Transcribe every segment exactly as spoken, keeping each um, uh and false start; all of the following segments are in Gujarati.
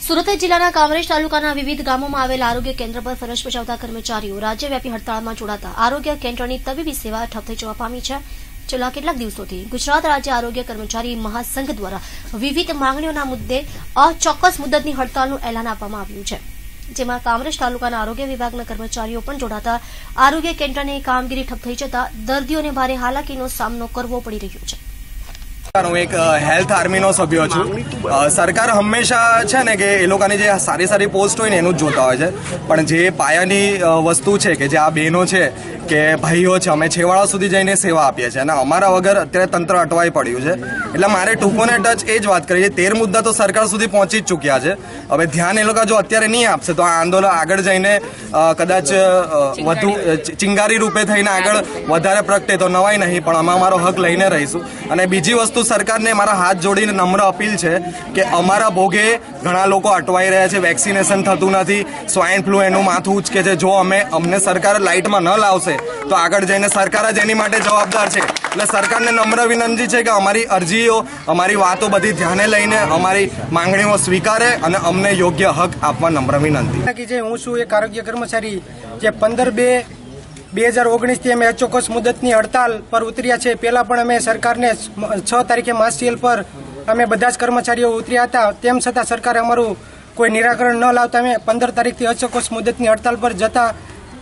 સુરત જિલ્લાના કામરેજ તાલુકાના વિવિધ ગામોમાં આવેલ આરોગ્ય કેન્દ્ર પર ફરજ બજાવતા કર્મચારીઓ રાજ્યવ્યાપી હડતાળમાં જોડાતા આરોગ્ય કેન્દ્રની તબીબી સેવા ઠપ થઈ જવા પામી છે। છેલ્લા કેટલાક દિવસોથી ગુજરાત રાજ્ય આરોગ્ય કર્મચારી મહાસંઘ દ્વારા વિવિધ માંગણીઓના મુદ્દે અચોક્કસ મુદ્દતની હડતાળનું એલાન આપવામાં આવ્યું છે, જેમાં કામરેજ તાલુકાના આરોગ્ય વિભાગના કર્મચારીઓ પણ જોડાતા આરોગ્ય કેન્દ્રની કામગીરી ઠપ થઈ જતા દર્દીઓને ભારે હાલાકીનો સામનો કરવો પડી રહ્યો છે। હું એક હેલ્થ આર્મીનો સભ્ય છું। સરકાર હંમેશા છે ને કે એ લોકોની જે સારી સારી પોસ્ટ હોય ને એનું જ જોતા હોય છે, પણ જે પાયાની વસ્તુ છે કે જે આ બહેનો છે કે ભાઈઓ છે, અમે છેવાડા સુધી જઈને સેવા આપીએ છીએ અને અમારા વગર અત્યારે તંત્ર અટવાઈ પડ્યું છે। એટલે મારે ટૂંકોને ટચ એ જ વાત કરી છે, તેર મુદ્દા તો સરકાર સુધી પહોંચી જ ચૂક્યા છે। હવે ધ્યાન એ લોકો જો અત્યારે નહીં આપશે તો આ આંદોલન આગળ જઈને કદાચ વધુ ચિંગારી રૂપે થઈને આગળ વધારે પ્રગટે તો નવાય નહીં, પણ અમે અમારો હક લઈને રહીશું। અને બીજી વસ્તુ સરકારને મારા હાથ જોડીને નમ્ર અપીલ છે કે અમારા ભોગે ઘણા લોકો અટવાઈ રહ્યા છે, વેક્સિનેશન થતું નથી, સ્વાઇન ફ્લૂ એનું માથું ઉચકે છે। જો અમે અમને સરકાર લાઇટમાં ન લાવશે તો આગળ જઈને સરકાર જ એની માટે જવાબદાર છે। એટલે સરકારને નમ્ર વિનંતી છે કે અમારી અરજીઓ, અમારી વાતો બધી ધ્યાને લઈને અમારી માંગણીઓ સ્વીકારે અને અમને યોગ્ય હક આપવા નમ્ર વિનંતી। હું છું એક આરોગ્ય કર્મચારી જે પંદર બે બે હજાર ઓગણીસથી અમે અચોક્કસ મુદતની હડતાલ પર ઉતર્યા છે। પહેલાં પણ અમે સરકારને છ તારીખે માસસીએલ પર અમે બધા જ કર્મચારીઓ ઉતર્યા હતા, તેમ છતાં સરકારે અમારું કોઈ નિરાકરણ ન લાવતા અમે પંદર તારીખથી અચોક્કસ મુદતની હડતાલ પર જતા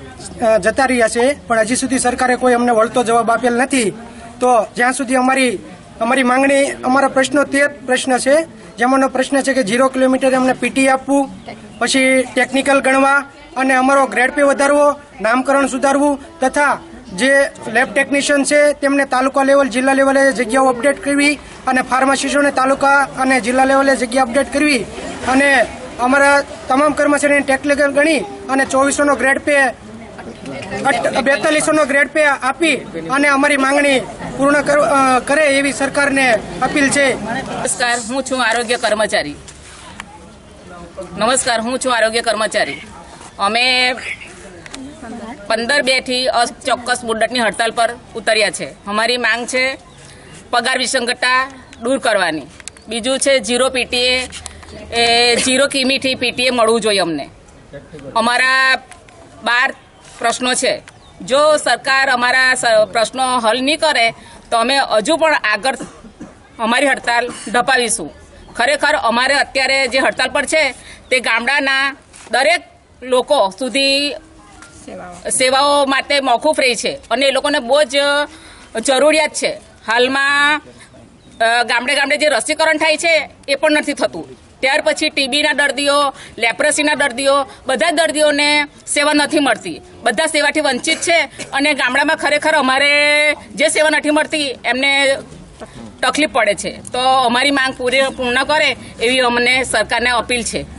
જતા રહ્યા છે, પણ હજી સુધી સરકારે કોઈ અમને વળતો જવાબ આપેલ નથી। તો જ્યાં સુધી અમારી અમારી માંગણી, અમારા પ્રશ્નો તેર પ્રશ્ન છે, જેમાંનો પ્રશ્ન છે કે ઝીરો કિલોમીટરે અમને પીટી આપવું, પછી ટેકનિકલ ગણવા અને અમારો ગ્રેડ પે વધારવો, નામકરણ સુધારવું તથા જે લેબ ટેકનિશિયન છે તેમને તાલુકા લેવલ, જિલ્લા લેવલે જગ્યાઓ અપડેટ કરવી અને ફાર્માસિસ્ટોને તાલુકા અને જિલ્લા લેવલે જગ્યા અપડેટ કરવી અને અમારા તમામ કર્મચારીને ટેકનિકલ ગણી અને ચોવીસોનો ગ્રેડ પે બેતાલીસોનો ગ્રેડ પે આપી અને અમારી માંગણી પૂર્ણ કરે એવી સરકારને અપીલ છે। નમસ્કાર, હું છું આરોગ્ય કર્મચારી નમસ્કાર હું છું આરોગ્ય કર્મચારી અમે પંદર બે થી અચોક્કસ મુદતની હડતાલ પર ઉતર્યા છે। અમારી માંગ છે પગાર વિસંગતતા દૂર કરવાની, બીજું છે ઝીરો પીટીએ એ ઝીરો કિમીથી પીટીએ મળવું જોઈએ અમને। અમારા બાર પ્રશ્નો છે, જો સરકાર અમારા પ્રશ્નો હલ નહીં કરે તો અમે હજુ પણ આગળ અમારી હડતાલ ધપાવીશું। ખરેખર અમારે અત્યારે જે હડતાલ પર છે તે ગામડાના દરેક લોકો સુધી સેવાઓ માટે મોકૂફ રહી છે અને એ લોકોને બહુ જ જરૂરિયાત છે। હાલમાં ગામડે ગામડે જે રસીકરણ થાય છે એ પણ નથી થતું, ત્યાર પછી ટીબીના દર્દીઓ, લેપ્રસીના દર્દીઓ, બધા દર્દીઓને સેવા નથી મળતી, બધા સેવાથી વંચિત છે અને ગામડામાં ખરેખર અમારે જે સેવા નથી મળતી એમને તકલીફ પડે છે। તો અમારી માંગ પૂરી પૂર્ણ કરે એવી અમને સરકારને અપીલ છે।